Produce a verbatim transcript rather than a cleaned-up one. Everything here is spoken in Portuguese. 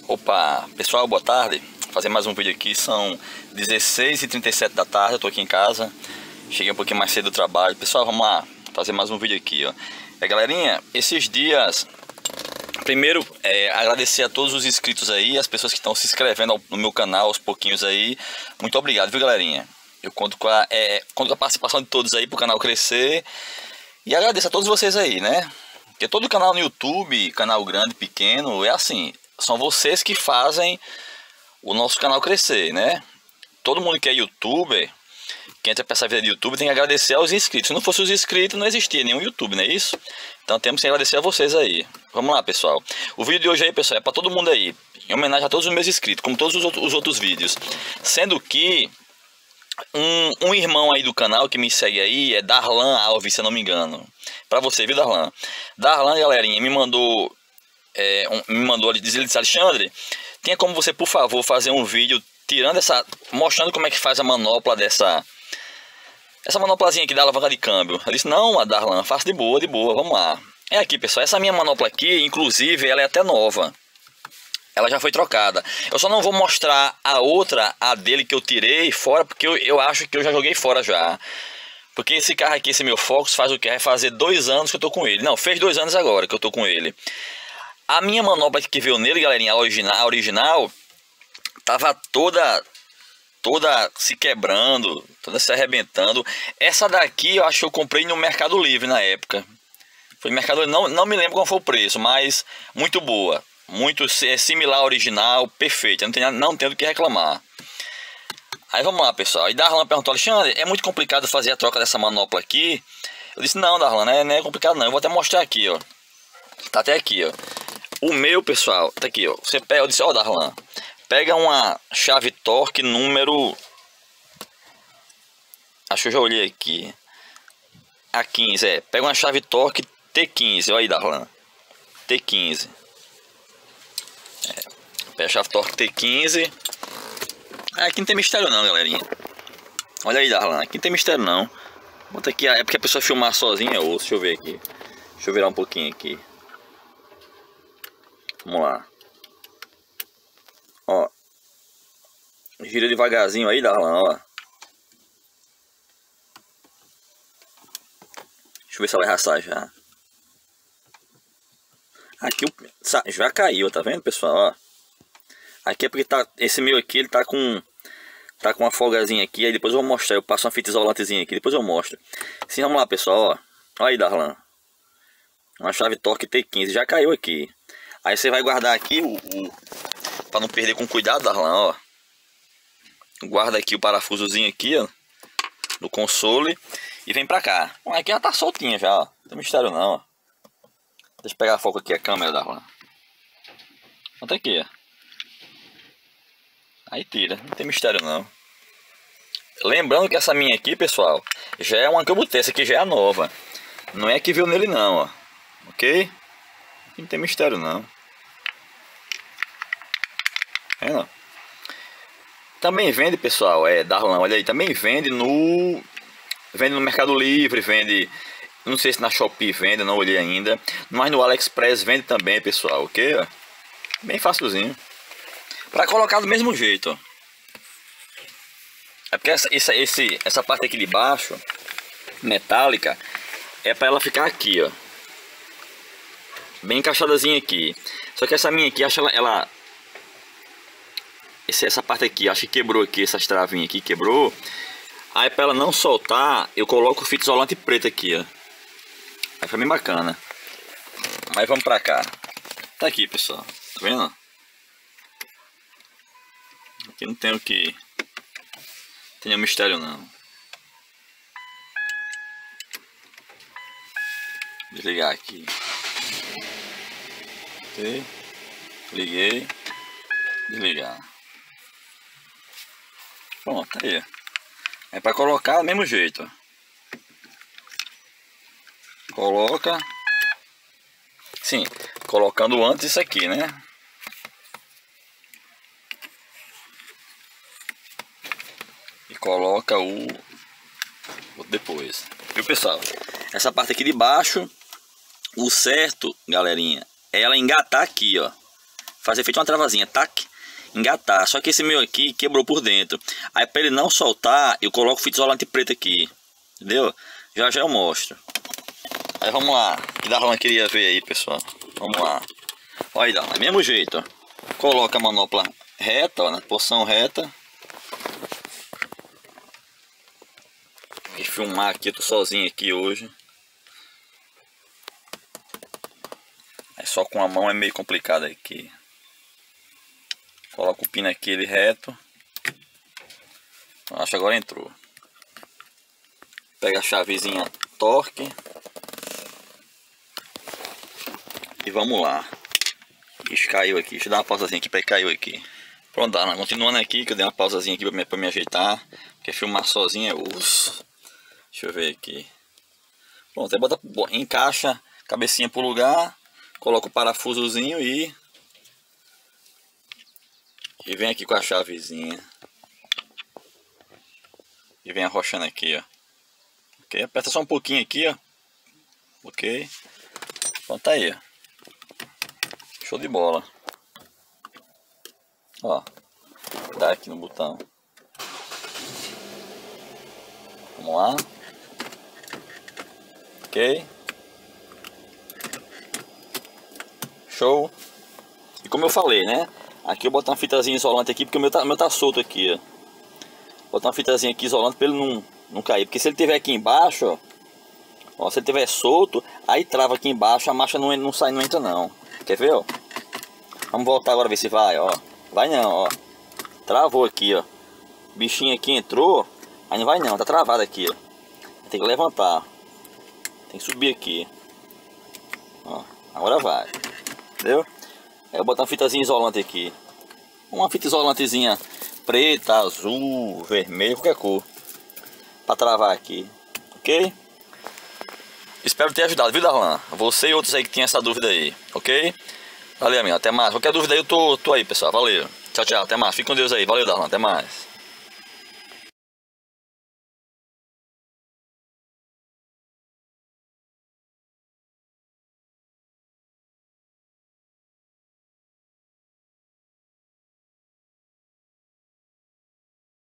Opa, pessoal, boa tarde. Vou fazer mais um vídeo aqui, são dezesseis e trinta e sete da tarde, eu tô aqui em casa. Cheguei um pouquinho mais cedo do trabalho. Pessoal, vamos lá, fazer mais um vídeo aqui, ó. É, galerinha, esses dias... Primeiro, é, agradecer a todos os inscritos aí, as pessoas que estão se inscrevendo no meu canal aos pouquinhos aí. Muito obrigado, viu, galerinha? Eu conto com a, é, conto com a participação de todos aí pro canal crescer. E agradeço a todos vocês aí, né? Porque todo canal no YouTube, canal grande, pequeno, é assim... São vocês que fazem o nosso canal crescer, né? Todo mundo que é youtuber, que entra para essa vida de YouTube, tem que agradecer aos inscritos. Se não fosse os inscritos, não existia nenhum YouTube, não é isso? Então temos que agradecer a vocês aí. Vamos lá, pessoal. O vídeo de hoje aí, pessoal, é para todo mundo aí. Em homenagem a todos os meus inscritos, como todos os outros, os outros vídeos. Sendo que um, um irmão aí do canal que me segue aí é Darlan Alves, se eu não me engano. Para você, viu, Darlan? Darlan, galerinha, me mandou... É, um, me mandou ali dizer, ele disse: Alexandre, tem como você, por favor, fazer um vídeo tirando essa, mostrando como é que faz a manopla dessa, essa manoplazinha aqui da alavanca de câmbio. Eu disse: não, Darlan, faça de boa, de boa, vamos lá. É aqui, pessoal, essa minha manopla aqui, inclusive, ela é até nova. Ela já foi trocada. Eu só não vou mostrar a outra, a dele que eu tirei fora, porque eu, eu acho que eu já joguei fora já. Porque esse carro aqui, esse meu Focus, faz o que? Vai fazer dois anos que eu tô com ele. Não, fez dois anos agora que eu tô com ele. A minha manopla que veio nele, galerinha, a original, a original tava toda toda se quebrando, toda se arrebentando. Essa daqui eu acho que eu comprei no Mercado Livre na época. Foi no Mercado Livre, não, não me lembro qual foi o preço, mas muito boa. Muito é similar ao original, perfeita, não tem, não tenho do que reclamar. Aí vamos lá, pessoal. E Darlan perguntou: Alexandre, é muito complicado fazer a troca dessa manopla aqui? Eu disse: não, Darlan, não é, não é complicado não. Eu vou até mostrar aqui, ó. Tá até aqui, ó. O meu, pessoal, tá aqui, ó. Você pega, eu disse: ó, Darlan, pega uma chave torque número... Acho que eu já olhei aqui. A quinze, é. Pega uma chave torque T quinze, olha aí, Darlan. T quinze. É. Pega a chave torque T quinze. Ah, aqui não tem mistério não, galerinha. Olha aí, Darlan, aqui não tem mistério não. Bota aqui, é porque a pessoa filmar sozinha, ou deixa eu ver aqui. Deixa eu virar um pouquinho aqui. Vamos lá. Ó. Gira devagarzinho aí, Darlan, ó. Deixa eu ver se ela vai arrastar já. Aqui o... já caiu, tá vendo, pessoal? Ó. Aqui é porque tá... Esse meu aqui, ele tá com... Tá com uma folgazinha aqui. Aí depois eu vou mostrar. Eu passo uma fita isolantezinha aqui. Depois eu mostro. Sim, vamos lá, pessoal, ó. Olha aí, Darlan. Uma chave torque T quinze. Já caiu aqui. Aí você vai guardar aqui o, o para não perder, com cuidado, Darlan, ó. Guarda aqui o parafusozinho aqui, ó, do console e vem pra cá. Bom, aqui ela tá soltinha já, ó. Não tem mistério não, ó. Deixa eu pegar a foco aqui, a câmera, Darlan. Bota aqui, ó. Aí tira, não tem mistério não. Lembrando que essa minha aqui, pessoal, já é uma que eu botei, essa aqui já é a nova. Não é que veio nele não, ó. Ok? Não tem mistério não. É, não. Também vende, pessoal, é, Darlan, olha aí, também vende no vende no Mercado Livre, vende, não sei se na Shopee vende, não olhei ainda, mas no AliExpress vende também, pessoal, ok? Ó. Bem facilzinho. Para colocar do mesmo jeito, ó. É porque essa, essa, esse, essa parte aqui de baixo, metálica, é para ela ficar aqui, ó. Bem encaixadazinha aqui. Só que essa minha aqui, acho ela... ela esse, essa parte aqui, acho que quebrou aqui, essas travinhas aqui, quebrou. Aí para ela não soltar, eu coloco fita isolante preta aqui, ó. Aí foi bem bacana. Mas vamos pra cá. Tá aqui, pessoal. Tá vendo? Aqui não tem o que... Não tem nenhum mistério não. Desligar aqui. Ok. Liguei. Desligar. Pronto, aí. É para colocar do mesmo jeito. Coloca. Sim, colocando antes isso aqui, né? E coloca o, o depois. Viu, pessoal? Essa parte aqui de baixo, o certo, galerinha, é ela engatar aqui, ó. fazer feito uma travazinha, tac, engatar. Só que esse meu aqui quebrou por dentro. Aí para ele não soltar, eu coloco fita isolante preta aqui, entendeu? Já já eu mostro. Aí vamos lá, que Darlan queria ver aí, pessoal. Vamos lá. Olha aí, Darlan, mesmo jeito, ó. Coloca a manopla reta, ó, na posição reta. E filmar aqui, eu tô sozinho aqui hoje. É só com a mão é meio complicado aqui. Coloca o pino aqui, ele reto. Acho que agora entrou. Pega a chavezinha torque. E vamos lá. Ixi, caiu aqui. Deixa eu dar uma pausazinha aqui para caiu aqui. Pronto, Darlan, continuando aqui, que eu dei uma pausazinha aqui para me, pra me ajeitar. Porque filmar sozinho é osso. Deixa eu ver aqui. Pronto, aí bota, encaixa a cabecinha pro lugar. Coloca o parafusozinho e... E vem aqui com a chavezinha. E vem arrochando aqui, ó. Ok, aperta só um pouquinho aqui, ó. Ok. Pronto, tá aí, ó. Show de bola. Ó. Dá aqui no botão. Vamos lá. Ok. Show. E como eu falei, né? Aqui eu boto uma fitazinha isolante aqui, porque o meu tá, o meu tá solto aqui, ó. Botar uma fitazinha aqui isolante para ele não, não cair. Porque se ele tiver aqui embaixo, ó, ó, se ele tiver solto, aí trava aqui embaixo, a marcha não, não sai, não entra não. Quer ver, ó? Vamos voltar agora ver se vai, ó. Vai não, ó. Travou aqui, ó. O bichinho aqui entrou, aí não vai não, tá travado aqui, ó. Tem que levantar. Tem que subir aqui. Ó, agora vai. Entendeu? Aí eu botar uma fitazinha isolante aqui. Uma fita isolantezinha preta, azul, vermelho, qualquer cor. Pra travar aqui. Ok? Espero ter ajudado, viu, Darlan? Você e outros aí que tem essa dúvida aí. Ok? Valeu, amigo. Até mais. Qualquer dúvida aí eu tô, tô aí, pessoal. Valeu. Tchau, tchau. Até mais. Fique com Deus aí. Valeu, Darlan. Até mais.